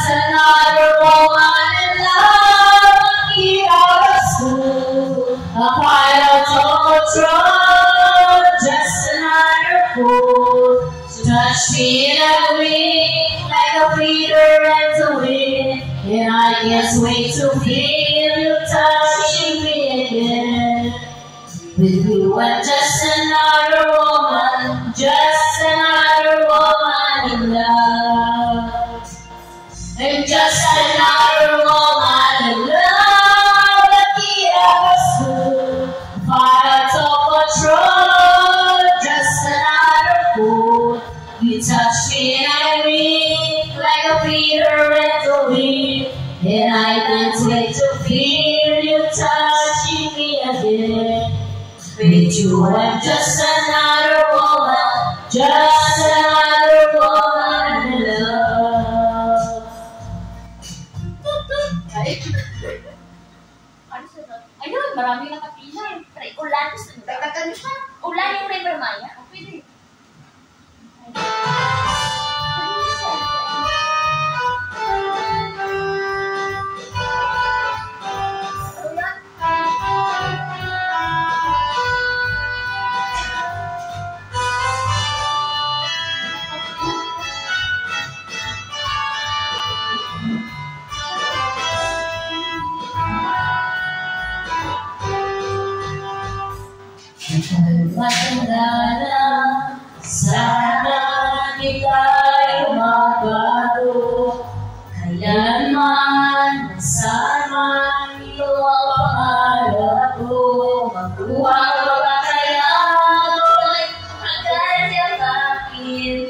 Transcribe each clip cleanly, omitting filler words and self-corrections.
another woman in love. Get out of school. A quiet control. Just another fool. Touch me in a wing like a feeder and the wind. And I can't wait to feel you touching me again. With you I'm just another woman, just another woman in love. I'm just another woman in love. Lucky ever soon, fire top control. Just another fool. You touch me and I weep like a feeder and the wind. And I can't wait to feel you touching me again. With you I'm just another woman, just another woman in love. Ano sunod? Ayun, marami nakapila. Ulan, sunod. Dagdagan mo siya. Ulan yung River Maya. Pwede. Matanda na, sana di tayo magbago. Kailanman, nasama ito ang pangarap ko. Magkuha ka ba kaya ako'y magkasyapakin?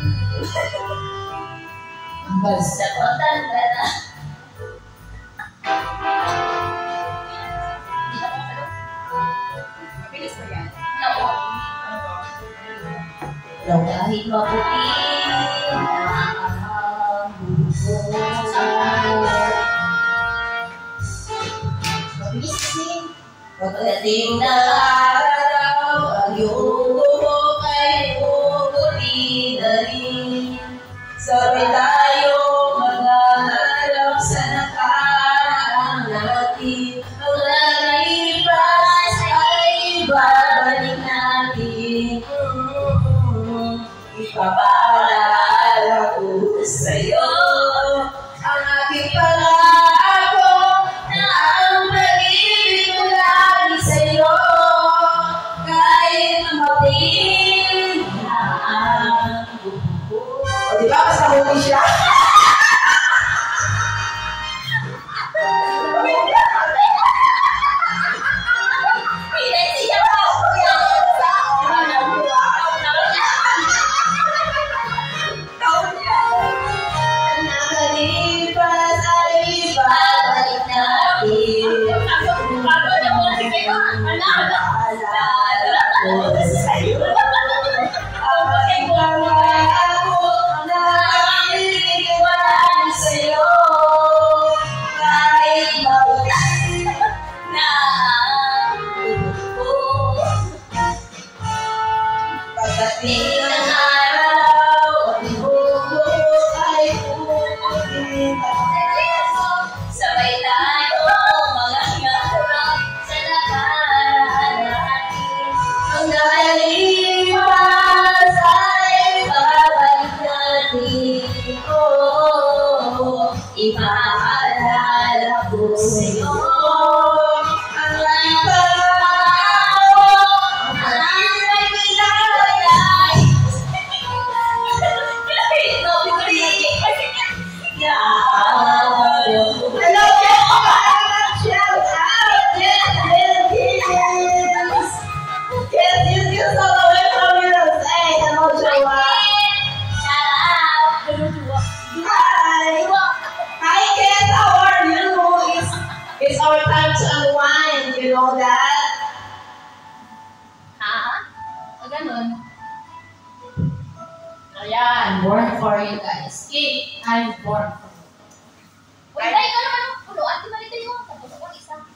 Basta matanda na. Daw kahit maputi ang buko. Pagdating na araw, ang iyong buhok ay puputi na rin. Sabay tayo maghahanap sa nakaraan natin. Ang nalipas ay babalik natin. Ipapaalala ko sa'yo ang aking pangako na ang pag-ibig ko lagi sa'yo. Kahit mating na ang buko. O diba? Basta huli siya. Pagdating ng araw, ang buhok ay puputi. Sabay tayo mangangarap sa nakaraan natin. Ang nalipas ay babalik natin. Oh, ipaalala ko sa'yo ang aking pangako. It's our time to unwind, you know that? Ha? O ganun? Ayan, born for you guys. I'm born for you. Wala, ikaw naman ang puluan. Di ba nito yung tapos ako isa?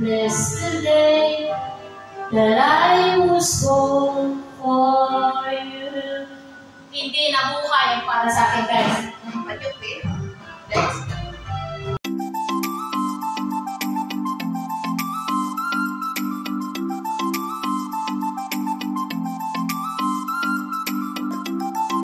yesterday that I was born for you. Hindi nabuhay para sa akin, guys. Patyok, eh.